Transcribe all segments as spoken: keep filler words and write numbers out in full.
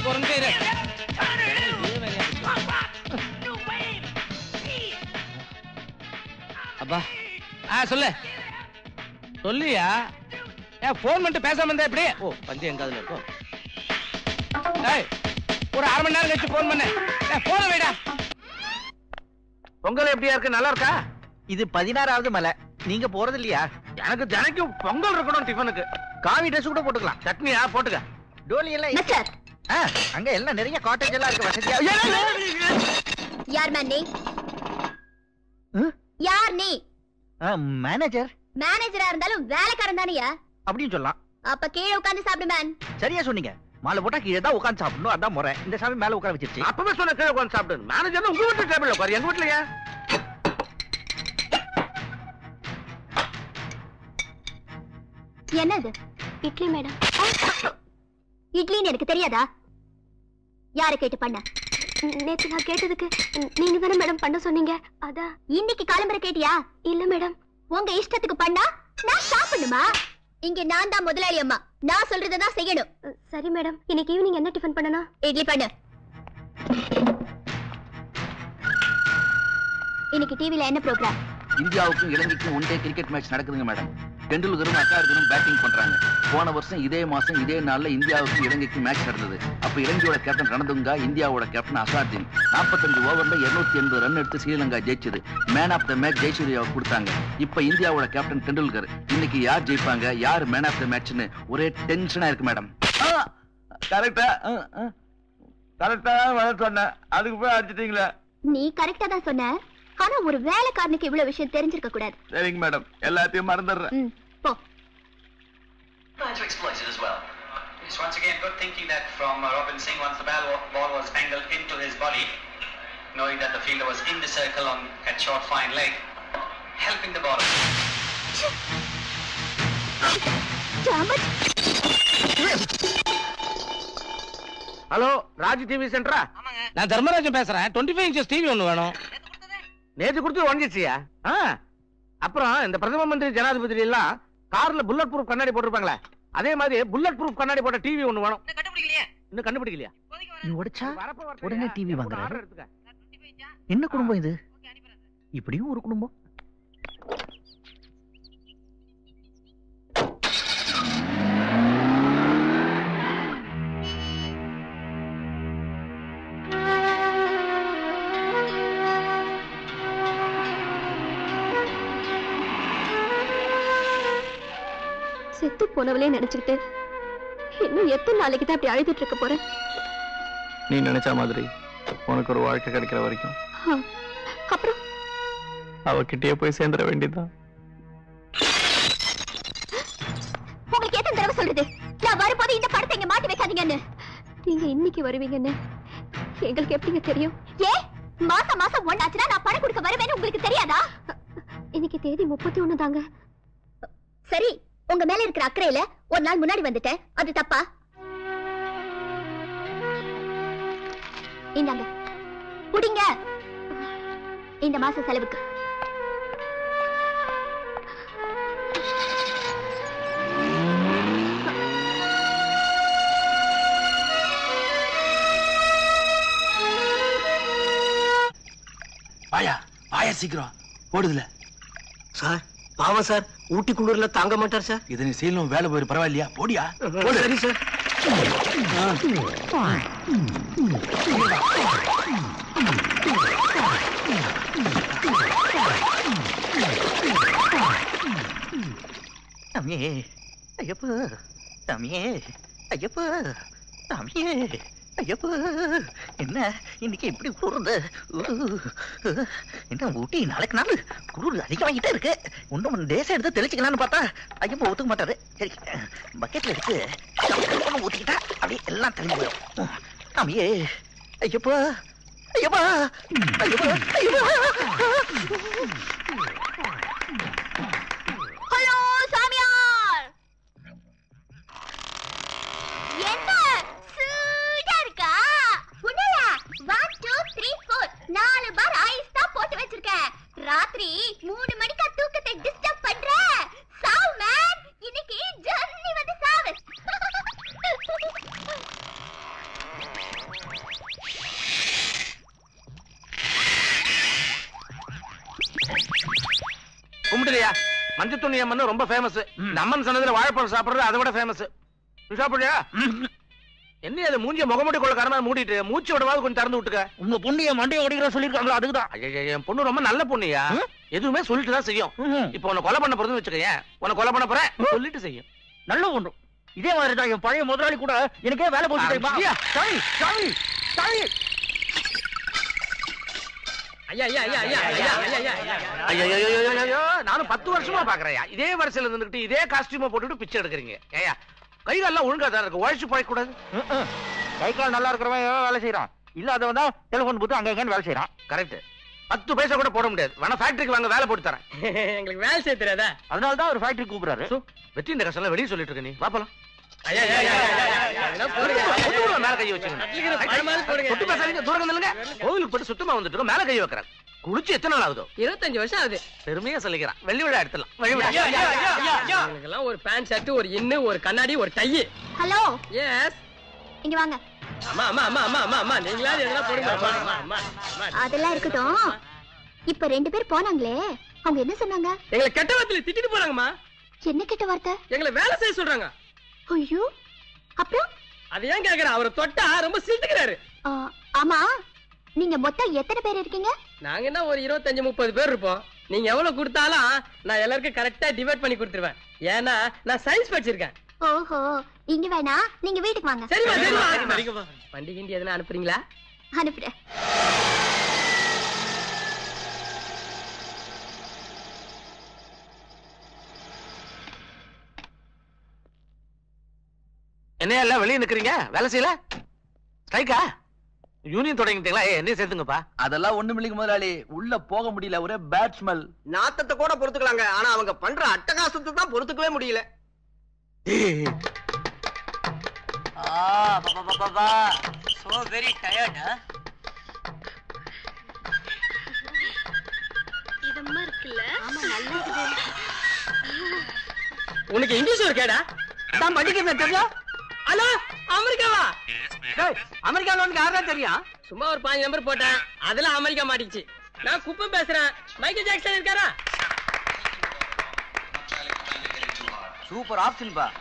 இருக்கு ஒரு நிமிஷம் இரு. அப்பா ஆ சொல்லு சொல்லியா ஏன் போன் பண்ணிட்டு பேசாம இருந்தா எப்படி? ஓ பஞ்சு எங்க அதுல இருக்கும். ஏய் ஒரு அரை மணி நேரம் கழிச்சு போன் பண்ண. ஏய் போன வைடா. பொங்கல் எப்படியா இருக்கு? நல்லா இருக்கா? இது பதினாறாவது மலை. நீங்க போறது இல்லையா? எனக்கு தினைக்கும் பொங்கல் இருக்கணும் டிஃபனுக்கு. காவி ட்ரெஸ் கூட போட்டுக்கலாம். சட்னியா போட்டுக்க. டோலி எல்லாம் அங்க எல்லாம் நிறைய காட்டேஜ் எல்லாம் இருக்கு வசதியா. யார் மேன் நீ? யார் நீ? மேனேஜர். மேனேஜரா இருந்தாலும் வேலைக்காரன் தானியா? அப்படின்னு சொல்லலாம். அப்ப கீழே உட்கார்ந்து சாப்பிடு மேன். சரியா சொன்னீங்க. மாலை போட்டா கீழே தான் உட்கார்ந்து சாப்பிடணும். அதான் முறை. இந்த சாமி மேல உட்கார வச்சிருச்சு. அப்பவே சொன்ன கீழே உட்கார்ந்து சாப்பிடு. மேனேஜர் உங்க வீட்டு டேபிள்ல உட்காரு. எங்க வீட்லயா? என்னது? இட்லி மேடம். இட்லின்னு எனக்கு தெரியாதா? யாரை கேட்டு பண்ண? நேத்து நான் கேட்டதுக்கு நீங்க தானே மேடம் பண்ண சொன்னீங்க. அதான் இன்னைக்கு காலம்பரை கேட்டியா? இல்ல மேடம். உங்க இஷ்டத்துக்கு பண்ணா நான் சாப்பிடணுமா? இங்க நான் தான் முதலாளி அம்மா. நான் சொல்றதான் செய்யணும். சரி மேடம். இன்னைக்கு ஈவினிங் என்ன டிஃபன் பண்ணணும்? இட்லி பண்ணு. இன்னைக்கு டிவில என்ன ப்ரோகிராம்? இந்தியாவுக்கும் இலங்கைக்கும் ஒன் டே கிரிக்கெட் மேட்ச் நடக்குதுங்க மேடம். டெண்டுல்கரும் அக்காருக்கும் பேட்டிங் பண்றாங்க. போன வருஷம் இதே மாசம் இதே நாள்ல இந்தியாவுக்கும் இலங்கைக்கும் மேட்ச் நடந்தது. அப்ப இலங்கையோட கேப்டன் ரணதுங்கா, இந்தியாவோட கேப்டன் அசாத்தின். நாற்பத்தஞ்சு ஓவர்ல இருநூத்தி எண்பது ரன் எடுத்து ஸ்ரீலங்கா ஜெயிச்சது. மேன் ஆஃப் த மேட்ச் ஜெயசூர்யாவை கொடுத்தாங்க. இப்ப இந்தியாவோட கேப்டன் டெண்டுல்கர். இன்னைக்கு யார் ஜெயிப்பாங்க, யார் மேன் ஆஃப் த மேட்ச்னு ஒரே டென்ஷனா இருக்கு மேடம். கரெக்டா கரெக்டா சொன்ன அதுக்கு போய் அடிச்சிட்டீங்களா? நீ கரெக்டா தான் சொன்ன. ஆனா ஒரு வேலைக்காரனுக்கு இவ்வளவு விஷயம் தெரிஞ்சிருக்க கூடாது. சரிங்க மேடம். எல்லாத்தையும் மறந்துடுறேன். போ. To exploit it as well. It's once again good thinking that from uh, Robin Singh once the ball, ball was angled into his body, knowing that the fielder was in the circle on at short fine leg, helping the bowler. Hello Raj TV சென்டரா? நான் தர்மராஜன் பேசுறேன். Twenty five inches TV ஒண்ணு வேணும். நேத்து கொடுத்து உடஞ்சிச்சியா? அப்புறம் இந்த பிரதம மந்திரி ஜனாதிபதி எல்லாம் கார்ல புல்லட் ப்ரூஃப் கண்ணாடி போட்டிருப்பாங்களே, அதே மாதிரி புல்லட் ப்ரூஃப் கண்ணாடி போட்ட டிவி ஒண்ணு வேணும். இன்னும் கண்டுபிடிக்கலையா? நீ உடைச்சா உடனே டிவி வாங்குறாரு. என்ன குடும்பம் இது? இப்படியும் ஒரு குடும்பம். செத்து போனவளே நினைச்சுக்கிட்டு இன்னும் எத்தனை நாளைக்கு தான் அப்படி அழுதுட்டு இருக்க போறேன்? நீ நினைச்ச மாதிரி உனக்கு ஒரு வாழ்க்கை கிடைக்கிற வரைக்கும் அப்புறம் அவகிட்டயே போய் சேர்ந்துட வேண்டியதுதான். உங்களுக்கு எத்தனை தடவை சொல்றது நான் வரும்போது இந்த படத்தை இங்க மாட்டி வைக்காதீங்கன்னு? நீங்க இன்னைக்கு வருவீங்கன்னு எங்களுக்கு எப்படிங்க தெரியும்? ஏ மாசம் மாசம் ஒண்ணாச்சுன்னா நான் பணம் கொடுக்க வருவேன்னு உங்களுக்கு தெரியாதா? இன்னைக்கு தேதி முப்பத்தி ஒண்ணு தாங்க. சரி, உங்க மேல இருக்கிற அக்கறையில ஒரு நாள் முன்னாடி வந்துட்டேன். அது தப்பா? இந்தாங்க புடிங்க. இந்த மாச செலவுக்கு. வாயா வாயா சீக்கிரம் போடுதுல. சார் பாவம் சார், ஊட்டி குளிர்ல தாங்க மாட்டார் சார். இதை நீ செய்யணும். வேலை போயிரு பரவாயில்லையா? போடியா. சரி சார். தம்பியே ஐயப்பா, தம்பியே ஐயப்பா, தம்பியே ஐயப்பா, என்ன இன்னைக்கு இப்படி குளிர்ந்து? என்ன ஊட்டி நாளைக்கு நாள் குளிர் அதிகமாகிட்டே இருக்கு. ஒன்றும் தேசம் எடுத்து தெளிச்சுக்கலான்னு பார்த்தா ஐயப்பா ஒத்துக்க மாட்டாரு. சரி, பக்கெட்ல எடுத்து ஊத்திக்கிட்டா அப்படியே எல்லாம் தெளிஞ்சு போயிடும். தம்பியே ஐயப்பா, ஐயப்பா, ஐயப்பா, ஐயப்பா. ஹலோ சாமியார், என்ன சூடா இருக்கா? உடல ஒன் டூ த்ரீ ஃபோர் நாலு பார் ஐஸ் தான் போட்டு வச்சிருக்கேன். ராத்திரி மூணு மணிக்கா தூக்கத்தை டிஸ்டர்ப் பண்ற? சாவு மேன், இன்னைக்கு ஜன்னி வந்து சாவு. கும்பிடுறியா? மஞ்சள் துணி அம்மன் ரொம்ப ஃபேமஸ். இந்த அம்மன் சன்னதில வாழைப்பழம் சாப்பிடுறது அதை விட ஃபேமஸ். நீ சாப்பிடுறியா? என்ன அது மூஞ்சிய முகமூடி கொள்ள காரணமா மூடிட்டு மூச்சு விடவாது கொஞ்சம் திறந்து விட்டுக்க. உங்க பொண்ணு என் மண்டைய ஓடிக்கிற சொல்லிருக்காங்களா? அதுக்குதான். ஐயா, என் பொண்ணு ரொம்ப நல்ல பொண்ணுயா. எதுவுமே சொல்லிட்டு தான் செய்யும். இப்ப உன்னை கொலை பண்ண போறதுன்னு வச்சுக்கேன். உன்னை கொலை பண்ண போறேன் சொல்லிட்டு செய்யும். நல்ல ஒன்று. இதே மாதிரி தான் என் பழைய முதலாளி கூட எனக்கே வேலை போட்டு தெரியுமா? சாமி சாமி சாமி ஐயா ஐயா ஐயா ஐயா ஐயா ஐயா ஐயா ஐயா ஐயா நானும் பத்து வருஷமா பாக்குறேன். இதே வரிசையில இருந்துகிட்டு இதே காஸ்டியூமை போட்டுட்டு பிச்சை எடுக்கிறீங்க. ஏயா கை கால்லாம் ஒழுங்கா தான் இருக்கு. உழைச்சு போய் கூடாது. கை கால் நல்லா இருக்கிறவன் வேலை செய்யறான். இல்ல அதை வந்தா டெலிபோன் போட்டு அங்க எங்கன்னு வேலை செய்யறான். கரெக்ட். பத்து பைசா கூட போட முடியாது. வேணா ஃபேக்டரிக்கு வாங்க, வேலை போட்டு தரேன். எங்களுக்கு வேலை செய்ய தெரியாதா? அதனால தான் ஒரு ஃபேக்டரி கூப்பிடுறாரு. வெற்றி இந்த கஷ்டம் வெளியே சொல்லிட்டு இருக்க. நீ வாப்பலாம். ஐயா ஐயா ஐயா போடுங்க. மேல கை வச்சுக்கணும். தொட்டு பேசாதீங்க, தூரம் நில்லுங்க. கோவிலுக்கு போட்டு சுத்தமா வந்துட்டு மேல கை வைக்கிறாங்க. குளிச்சு எத்தனை நாள் ஆகுதோ? இருபத்தஞ்சு வருஷம் ஆகுது. பெருமையா சொல்லிக்கிறான். வெள்ளி விழா எடுத்துலாம். வெள்ளி விழா எங்களுக்கெல்லாம் ஒரு பேண்ட் ஷர்ட், ஒரு இன்னு, ஒரு கண்ணாடி, ஒரு டை. ஹலோ, எஸ், இங்க வாங்க. அம்மா அம்மா அம்மா அம்மா அம்மா அம்மா நீங்களா எதனா போடுங்க. அம்மா அம்மா அதெல்லாம் இருக்கட்டும். இப்ப ரெண்டு பேர் போனாங்களே, அவங்க என்ன சொன்னாங்க? எங்களை கெட்ட வார்த்தையில திட்டிட்டு போறாங்கம்மா. என்ன கெட்ட வார்த்தை? எங்களை வேலை செய்ய சொல்றாங்க. ஐயோ, அப்புறம் அது ஏன் கேக்குற? அவரை தொட்டா ரொம்ப சிரித்துக்கிறாரு. ஆமா, நீங்க மொத்தம் எத்தனை பேர் இருக்கீங்க? நாங்க என்ன ஒரு இருபத்தஞ்சு முப்பது பேர் இருப்போம். நீங்க எவ்வளவு கொடுத்தாலும் நான் எல்லாருக்கும் கரெக்டா டிவைட் பண்ணி கொடுத்துருவேன். ஏன்னா நான் சயின்ஸ் படிச்சிருக்கேன். ஓஹோ, இங்க வேணா, நீங்க வீட்டுக்கு வாங்க. சரிமா சரிமா. பண்டிகை எதனா அனுப்புறீங்களா? அனுப்புறேன். என்ன எல்லாம் வெளியே நிக்கிறீங்க? வேலை செய்யல? ஸ்ட்ரைக்கா? யூனியன் தொடங்கிட்டீங்களா? என்ன சேர்த்துங்கப்பா. அதெல்லாம் ஒண்ணு இல்லைங்க முதலாளி. உள்ள போக முடியல, ஒரே பேட் ஸ்மெல். நாத்தத்தை கூட பொறுத்துக்கலாங்க, ஆனா அவங்க பண்ற அட்டகாசத்தை தான் பொறுத்துக்கவே முடியல. So very tired, huh? இதமா இருக்குல்ல? ஆமா, நல்லா இருக்குது. உனக்கு இங்கிலீஷ் ஒரு கேடா? தான் படிக்கிறேன் தெரியும். ஹலோ, அமெரிக்காவா? அமெரிக்கால உனக்கு யாரா தெரியும்? சும்மா ஒரு பாஞ்சு நம்பர் போட்டேன், அதுல அமெரிக்கா மாட்டிச்சு. நான் குப்பை பேசுறேன். மைக்கேல் ஜாக்சன் இருக்காரா? சூப்பர் ஆப்ஷன் பா.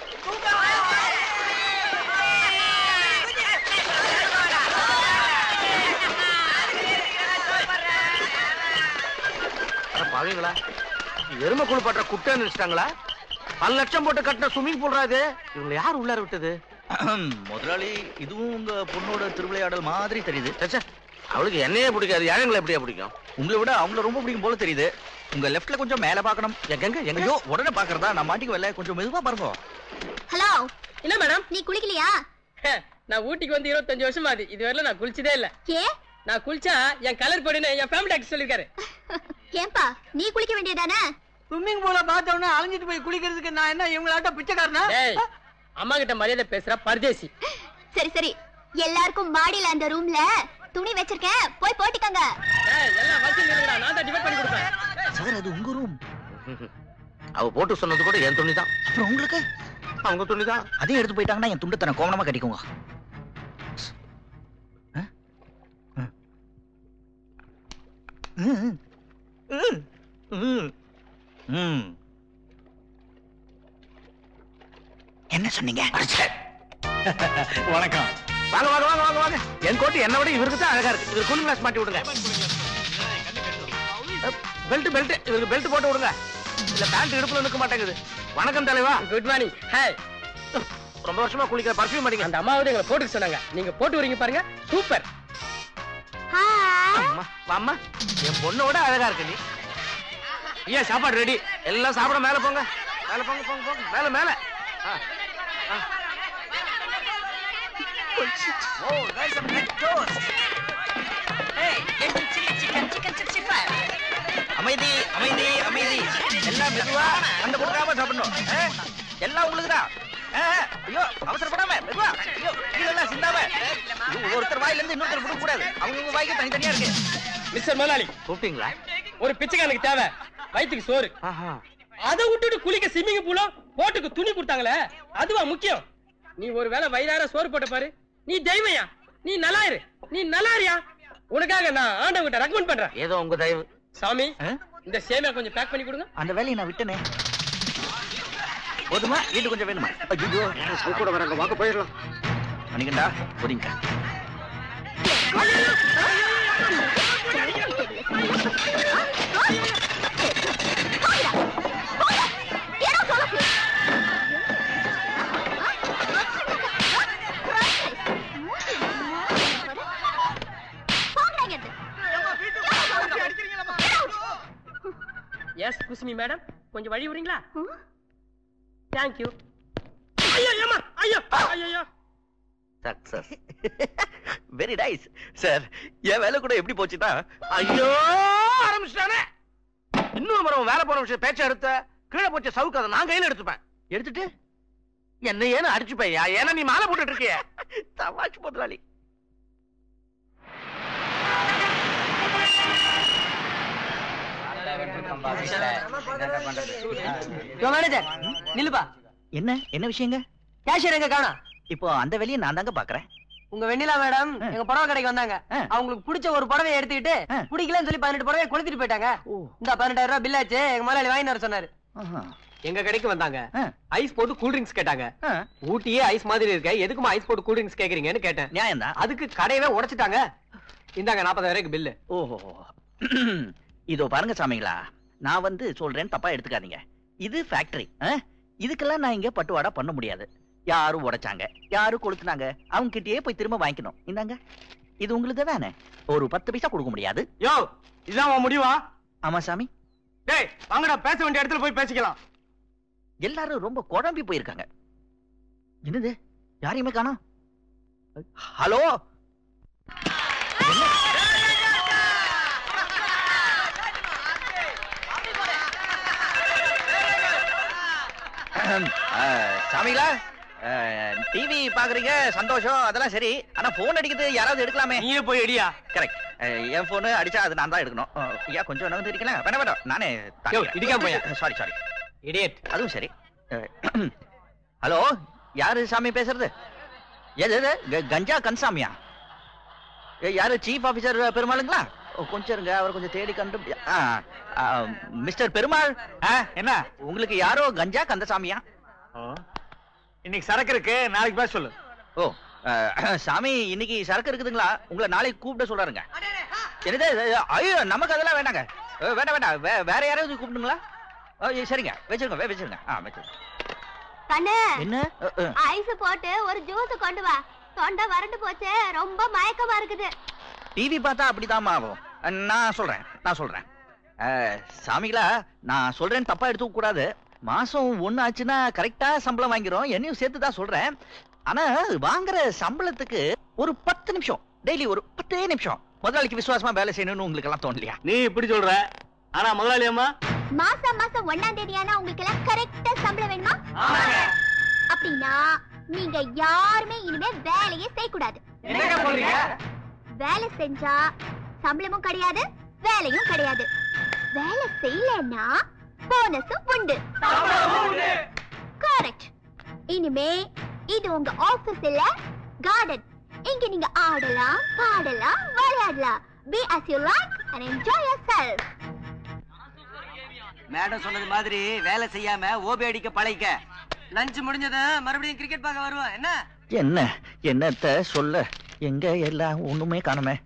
பாவீங்களா, எருமை குளிப்பாட்டுற குட்டை நினைச்சிட்டாங்களா? பல லட்சம் போட்டு கட்டின ஸ்விம்மிங் பூல் இது. இவங்க யார் உள்ளார விட்டது? முதலாளி, இதுவும் உங்க பொண்ணோட திருவிளையாடல் மாதிரி தெரியுது. அவளுக்கு என்னையே பிடிக்காது, ஏழைங்களை எப்படியா பிடிக்கும்? உங்களை விட அவங்கள ரொம்ப பிடிக்கும் போல தெரியுது. உங்க லெஃப்ட்ல கொஞ்சம் மேல பாக்கணும். எங்க எங்க? உடனே பாக்குறதா? நான் மாட்டிக்கு வரல, கொஞ்சம் மெதுவா பாருங்க. ஹலோ, என்ன மேடம்? நீ குளிக்கலையா? நான் ஊட்டிக்கு வந்து இருபத்தஞ்சு வருஷம் ஆகுது, இதுவரையில நான் குளிச்சதே இல்ல. ஏ? நான் குளிச்சா என் கலர் போடுன்னு என் ஃபேமிலி டாக்டர் சொல்லிருக்காரு. ஏன்பா, நீ குளிக்க வேண்டியதானே? ஸ்விம்மிங் பூல பார்த்தவொடனே அலைஞ்சிட்டு போய் குளிக்கிறதுக்கு நான் என்ன இவங்களாட்ட பிச்சைக்காரனா? டேய், அம்மா கிட்ட மரியாதை பேசுற பரதேசி. சரி சரி, எல்லாருக்கும் மாடியில அந்த ரூம்ல துணி வச்சிருக்கேன், போய் போட்டுக்கங்க. டேய், எல்லாம் வச்சு நில்லுடா, நான் தான் டிவைட் பண்ணி கொடுப்பேன். சார், அது உங்க ரூம். அவ போட்டு சொன்னது கூட என் துணி தான். அப்புறம் உங்களுக்கு? அவங்க துணி தான். அதையும் எடுத்து போயிட்டாங்கன்னா என் துண்டு தன கோவணமா கட்டிக்கோங்க. என்ன சொன்னீங்க? வணக்கம். வாங்க வாங்க வாங்க வாங்க வாங்க. என் கோட்டு என்ன விட இவருக்கு தான் அழகா இருக்கு. இவருக்கு கூலிங் கிளாஸ் மாட்டி விடுங்க. பெல்ட் பெல்ட் இவருக்கு பெல்ட் போட்டு விடுங்க. இல்ல பேண்ட் இடுப்புல நிக்க மாட்டேங்குது. வணக்கம் தலைவா. Good morning. ஹாய். ரொம்ப வருஷமா குளிக்கிற பர்ஃபியூம் அடிங்க. அந்த அம்மாவது எங்களை போட்டு சொன்னாங்க, நீங்க போட்டு வரீங்க பாருங்க, சூப்பர். அம்மா வாம்மா, என் பொண்ணோட அழகா இருக்கு நீ. ஐயா, சாப்பாடு ரெடி. எல்லாம் சாப்பிட மேல போங்க. மேல போங்க போங்க போங்க. மேல மேல. அமைதி அமைதி அமைதி. எல்லாம் மெதுவா, அந்த கொடுக்காம சாப்பிடணும். எல்லாம் உங்களுக்குதான். ஐயோ, அவசரப்படாம மெதுவா. ஐயோ, இதெல்லாம் சிந்தாம. ஒருத்தர் வாயில இருந்து இன்னொருத்தர் கொடுக்க கூடாது. அவங்க வாய்க்கு தனித்தனியா இருக்கு. மிஸ்டர் முதலாளி, கூப்பிட்டீங்களா? ஒரு பிச்சைக்காரனுக்கு தேவை வயிற்றுக்கு சோறு. அதை விட்டுட்டு குளிக்க ஸ்விம்மிங் பூலும் போட்டுக்கு துணி கொடுத்தாங்களே, அதுவா முக்கியம்? நீ ஒரு வேளை வயிறார சோறு போட்ட பாரு. நீ தெய்வயா, நீ நல்லாயிரு, நீ நல்லாரியா. உனக்காக நான் ஆண்டவங்கிட்ட ரெக்கமெண்ட் பண்றேன். ஏதோ உங்க தயவு. சாமி இந்த சேமியா கொஞ்சம் பேக் பண்ணி கொடுங்க. அந்த வேலையை நான் விட்டனே. போதுமா? வீட்டு கொஞ்சம் வேணுமா? ஐயோ கூட வராங்க, வாங்க போயிடலாம். மணிகண்டா போறீங்க. எஸ் குஸ்மி மேடம், கொஞ்சம் வழி விடுறீங்களா? Thank you. ஐயோ அம்மா, ஐயோ ஐயோ. சக்சஸ். Very nice sir. என் வேலை கூட எப்படி போச்சுன்னா, ஐயோ ஆரம்பிச்சிட்டானே. இன்னும் மரம் வேலை போன விஷயம் பேச்ச எடுத்த கீழே போச்ச சவுக்கு அதை நான் கையில எடுத்துப்பேன். எடுத்துட்டு என்ன ஏன்னு அடிச்சுப்பையா? ஏன்னா நீ மாலை போட்டுட்டு இருக்கிய. தமாஷ் முதலாளி. மேனேஜர் நில்லுப்பா. என்ன என்ன விஷயங்க? கேஷியர் எங்க காணோம். இப்போ அந்த வேலையை நான் தாங்க பாக்குறேன். உங்க வெண்ணிலா மேடம் எங்க புடவை கடைக்கு வந்தாங்க. அவங்களுக்கு பிடிச்ச ஒரு புடவையை எடுத்துக்கிட்டு பிடிக்கலன்னு சொல்லி பதினெட்டு புடவை கொளுத்திட்டு போயிட்டாங்க. இந்த பதினெட்டாயிரம் ரூபாய் பில் ஆச்சு. எங்க முதலாளி வாங்கி வர சொன்னாரு. எங்க கடைக்கு வந்தாங்க. ஐஸ் போட்டு கூல் ட்ரிங்க்ஸ் கேட்டாங்க. ஊட்டியே ஐஸ் மாதிரி இருக்க, எதுக்குமா ஐஸ் போட்டு கூல் ட்ரிங்க்ஸ் கேக்குறீங்கன்னு கேட்டேன். நியாயம் தான். அதுக்கு கடையவே உடைச்சிட்டாங்க. இந்தாங்க நாற்பதாயிரம் பில்லு. ஓஹோ, இதோ பாருங்க சாமிங்களா, நான் வந்து சொல்றேன், தப்பா எடுத்துக்காதீங்க. இது ஃபேக்டரி. இதுக்கெல்லாம் நான் இங்க பட்டுவாடா பண்ண முடியாது. யாரும் உடைச்சாங்க, யாரும் கொளுத்துனாங்க, அவங்க கிட்டயே போய் திரும்ப வாங்கிக்கணும். இந்தாங்க, இது உங்களுக்கு தானே. ஒரு பத்து பைசா கொடுக்க முடியாது. யோ, இதான் முடிவா? ஆமா சாமி. டேய் வாங்கடா, பேச வேண்டிய இடத்துல போய் பேசிக்கலாம். எல்லாரும் ரொம்ப குழம்பி போயிருக்காங்க. என்னது, யாரையுமே காணோம். ஹலோ, சாமிங்களா, டிவி பாக்குறீங்க, சந்தோஷம், அதெல்லாம் சரி. ஆனா போன் அடிக்குது, யாராவது எடுக்கலாமே. நீயே போய் அடியா. கரெக்ட். என் போன் அடிச்சா அது நான் தான் எடுக்கணும். ஐயா கொஞ்சம் நகர்ந்து இருக்கலாம். வேணாம் வேணாம், நானே இடிக்காம போயா. Sorry sorry idiot. அதுவும் சரி. ஹலோ, யாரு சாமி பேசுறது? எது கஞ்சா கன்சாமியா? யாரு சீஃப் ஆபீசர் பெருமாளுங்களா? கொஞ்சம் இருங்க, அவர் கொஞ்சம் தேடி கண்டு. மிஸ்டர் பெருமாள், என்ன உங்களுக்கு யாரோ கஞ்சா கந்தசாமியா? இன்னைக்கு சரக்கு இருக்கு, நாளைக்கு பேச சொல்லு. ஓ சாமி, இன்னைக்கு சரக்கு இருக்குதுங்களா? உங்களை நாளைக்கு கூப்பிட சொல்றாருங்க. என்னது? ஐயோ, நமக்கு அதெல்லாம் வேண்டாங்க. வேண்டாம் வேண்டாம், வேற யாராவது கூப்பிடுங்களா? சரிங்க, வச்சிருங்க வச்சிருங்க. ஆ வச்சிருங்க. கண்ணு, என்ன ஐஸ் போட்டு ஒரு ஜூஸ் கொண்டு வா. தொண்டை வறண்டு போச்சு, ரொம்ப மயக்கமா இருக்குது. டிவி பார்த்தா அப்படிதான் ஆகும். நான் சொல்றேன் நான் சொல்றேன் சாமிகளா, நான் சொல்றேன், தப்பா எடுத்துக்க கூடாது. மாசம் ஒண்ணு ஆச்சுன்னா கரெக்டா சம்பளம் வாங்கிறோம். என்னையும் சேர்த்து தான் சொல்றேன். ஆனா வாங்குற சம்பளத்துக்கு ஒரு பத்து நிமிஷம், டெய்லி ஒரு பத்தே நிமிஷம் முதலாளிக்கு விசுவாசமா வேலை செய்யணும்னு உங்களுக்கு எல்லாம் தோணலையா? நீ இப்படி சொல்ற, ஆனா முதலாளி அம்மா மாசம் மாசம் ஒன்னாம் தேதியானா உங்களுக்கு எல்லாம் கரெக்டா சம்பளம் வேணுமா? அப்படின்னா நீங்க யாருமே இனிமே வேலையே செய்யக்கூடாது. வேலை செஞ்சா சம்பளமும் கிடையாது, வேலையும் கிடையாது. வேலை செய்யலன்னா போனஸும் உண்டு. கரெக்ட். இனிமே இது உங்க ஆபீஸ் இல்ல, கார்டன். இங்க நீங்க ஆடலாம், பாடலாம், விளையாடலாம். Be as you like and enjoy yourself. Madam சொன்னது மாதிரி வேலை செய்யாம ஓபி அடிக்க பழைக்க. லஞ்ச் முடிஞ்சது மறுபடியும் கிரிக்கெட் பார்க்க வருவோம். என்ன என்ன என்னத்த சொல்ல, எங்க எல்லாம் ஒண்ணுமே காணுமே.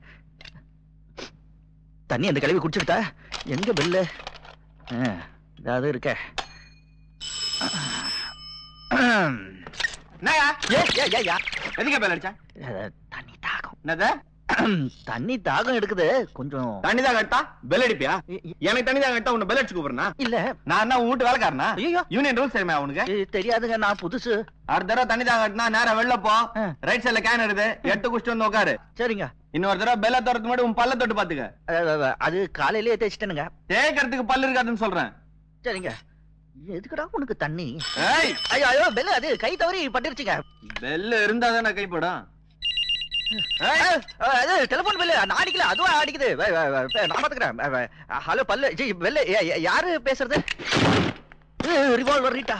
தண்ணி அந்த கழுவி குடிச்சுக்கிட்டா எங்க பெல்லு? ஏதாவது இருக்க. எதுக்கு பேல் அடிச்சா? தண்ணி தாகம். என்னது? தண்ணி தாகம் எடுக்குது கொஞ்சம். தண்ணி தாகம் எடுத்தா பெல் அடிப்பியா? எனக்கு தண்ணி தாகம் எடுத்தா உன்னை பெல் அடிச்சு கூப்பிடுறா? இல்ல நான் என்ன வீட்டு வேலைக்காரனா? ஐயோ யூனியன் ரூல்ஸ் தெரியுமா உனக்கு? தெரியாதுங்க, நான் புதுசு. அடுத்த தடவை தண்ணி தாகம் எடுத்தா நேரா வெளில போ. ரைட் சைடுல கேன் இருக்குது, எடுத்து குடிச்சிட்டு வந்து உட்காரு. சரிங்க. இன்னொரு தடவை பெல்ல தரத்துக்கு முன்னாடி உன் பல்ல தொட்டு பாத்துக்க. அது காலையிலேயே தேய்ச்சிட்டேனுங்க. தேய்க்கிறதுக்கு பல்லு இருக்காதுன்னு சொல்றேன். சரிங்க. எதுக்குடா உனக்கு தண்ணி? ஐயோ ஐயோ பெல் அது கை தவறி பட்டுருச்சுங்க. பெல் இருந்தா தானே கைப்படும். டெலிபோன் பெல் நான் அடிக்கல, அதுவா அடிக்குது. நான் பாத்துக்கிறேன். ஹலோ பல்லு பெல், யாரு பேசுறது? Revolver Rita.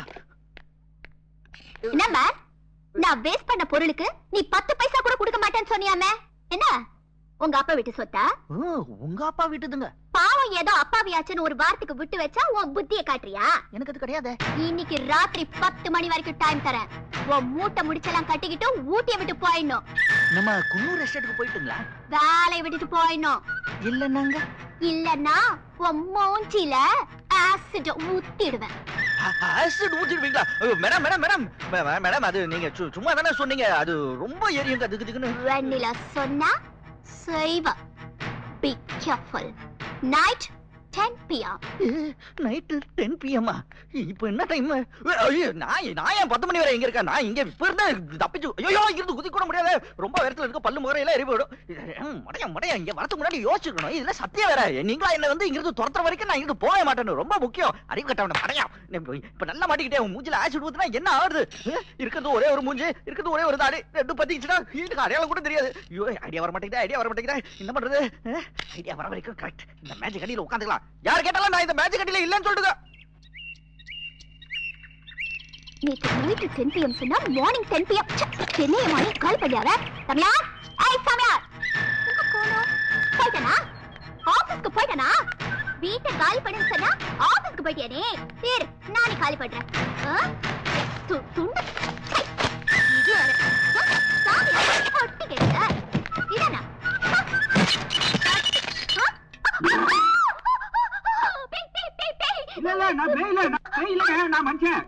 என்னம்மா, நான் வேஸ்ட் பண்ண பொருளுக்கு நீ பத்து பைசா கூட கொடுக்க மாட்டேன்னு சொன்னியாமே, என்ன? உங்க அப்பா வீட்டு சொத்தா? உங்க அப்பா வீட்டுதுங்க. பாவம் ஏதோ அப்பாவியாச்சுன்னு ஒரு வாரத்துக்கு விட்டு வச்சா உன் புத்திய காட்டுறியா? எனக்கு அது கிடையாது. இன்னைக்கு ராத்திரி பத்து மணி வரைக்கும் டைம் தரேன். உன் மூட்டை முடிச்செல்லாம் கட்டிக்கிட்டு ஊட்டிய விட்டு போயிடணும். நம்ம குன்னூர் எஸ்டேட்டுக்கு போயிட்டுங்களா? வேலையை விட்டுட்டு போயிடணும். இல்லன்னாங்க? இல்லன்னா உன் மூஞ்சில ஆசிட் ஊத்திடுவேன். ஆசிட் ஊத்திடுவீங்களா? மேடம் மேடம் மேடம் மேடம் அது நீங்க சும்மா தானே சொன்னீங்க. அது ரொம்ப எரியுங்க. அதுக்கு இதுக்குன்னு வெண்ணிலா சொன்னா செய்வ. Be careful. Night ten p m night ten p m இப்போ என்ன டைம்? நான் நான் ஏன் பத்து மணி வரை எங்க இருக்கேன்? நான் இங்க இப்ப இருந்தா தப்பிச்சு ஐயோ இருந்து குதி கூட முடியாது. ரொம்ப வேரத்துல இருக்க பல்லு முகரையில எரி போயிடும். மடையா மடையா இங்க வரதுக்கு முன்னாடி யோசிச்சுக்கணும். இதுல சத்தியம் வேற. நீங்களா என்ன வந்து இங்கிருந்து துரத்துற வரைக்கும் நான் இங்க போக மாட்டேன்னு ரொம்ப முக்கியம். அறிவு கட்டவன மடையா. இப்ப நல்லா மாட்டிக்கிட்டே உன் மூஞ்சில ஆசிட் ஊத்துனா என்ன ஆகுது? இருக்கிறது ஒரே ஒரு மூஞ்சி, இருக்கிறது ஒரே ஒரு தாடி. ரெண்டு பத்திச்சுன்னா வீட்டுக்கு அடையாளம் கூட தெரியாது. ஐயோ ஐடியா வர மாட்டேங்குதா ஐடியா வர மாட்டேங்குதா என்ன பண்றது? ஐடியா வர வரைக்கும் கரெக்ட் இந்த மேஜிக் அடியில உட்காந்துக்கலாம். யார் கேட்டாலும் நான் இந்த மேஜிக் அடியில இல்லன்னு சொல்லுங்க. நேற்று நைட்டு ten p m சொன்னா மார்னிங் ten p m சென்னைய மாதிரி கால் பண்ணியாவே. தமிழா ஏய் தமிழா எங்க போனோம்? போயிட்டனா? ஆபீஸ்க்கு போயிட்டனா? வீட்டை காலி பண்ணுன்னு சொன்னா ஆபீஸ்க்கு போயிட்டியானே? சரி நானே காலி பண்றேன். து துண்டு இது வேற சாமி ஒட்டி கேட்ட இதானா? இல்ல இல்ல நான் பேயில நான் பேயில நான் மனுஷன்.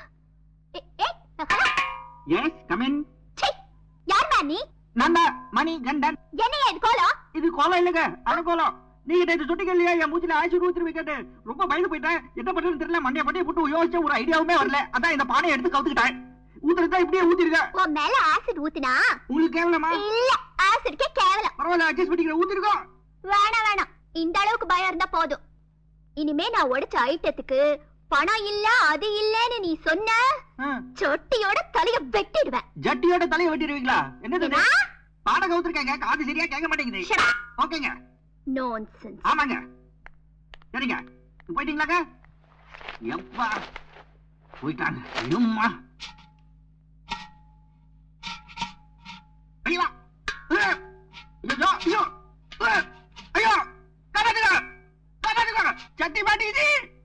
Yes come in. யார் மேனி? நான் மணி கண்டன். என்னையா இது கோலம்? இது கோலம் இல்லங்க அனுகோலம். நீங்க நேற்று சொன்னீங்க இல்லையா என் மூஞ்சில ஆசிட் ஊத்திரு வைக்கட்டு. ரொம்ப பயந்து போயிட்டேன். என்ன பண்றதுன்னு தெரியல. மண்டைய மண்டைய போட்டு யோசிச்ச ஒரு ஐடியாவுமே வரல. அதான் இந்த பானையை எடுத்து கவுத்துக்கிட்டேன். ஊத்துறதா இப்படியே ஊத்திருக்க. உன் மேல ஆசிட் ஊத்தினா உங்களுக்கு கேவலமா? இல்ல ஆசிட்க்கே கேவலம். பரவாயில்ல அட்ஜஸ்ட் பண்ணிக்கிற ஊத்திருக்கோம். வேணாம் வேணாம் இந்த அளவுக்கு பயம் இருந்தா போதும். இனிமே நான் உடைச்ச ஐட்டத்துக்கு பணம் இல்ல அது இல்லன்னு நீ சொன்ன சொட்டியோட தலைய வெட்டிடுவேன். ஜட்டியோட தலைய வெட்டிடுவீங்களா? என்னது பாட கவுத்திருக்காங்க. காது சரியா கேட்க மாட்டேங்குது. ஓகேங்க நான்சென்ஸ். ஆமாங்க சரிங்க போயிட்டீங்களாங்க? எப்பா போயிட்டாங்க. ஐயோம்மா ஐயா ஐயோ ஐயோ ஐயோ காப்பாத்துங்க காப்பாத்துங்க சட்டி மாட்டிக்கிச்சு.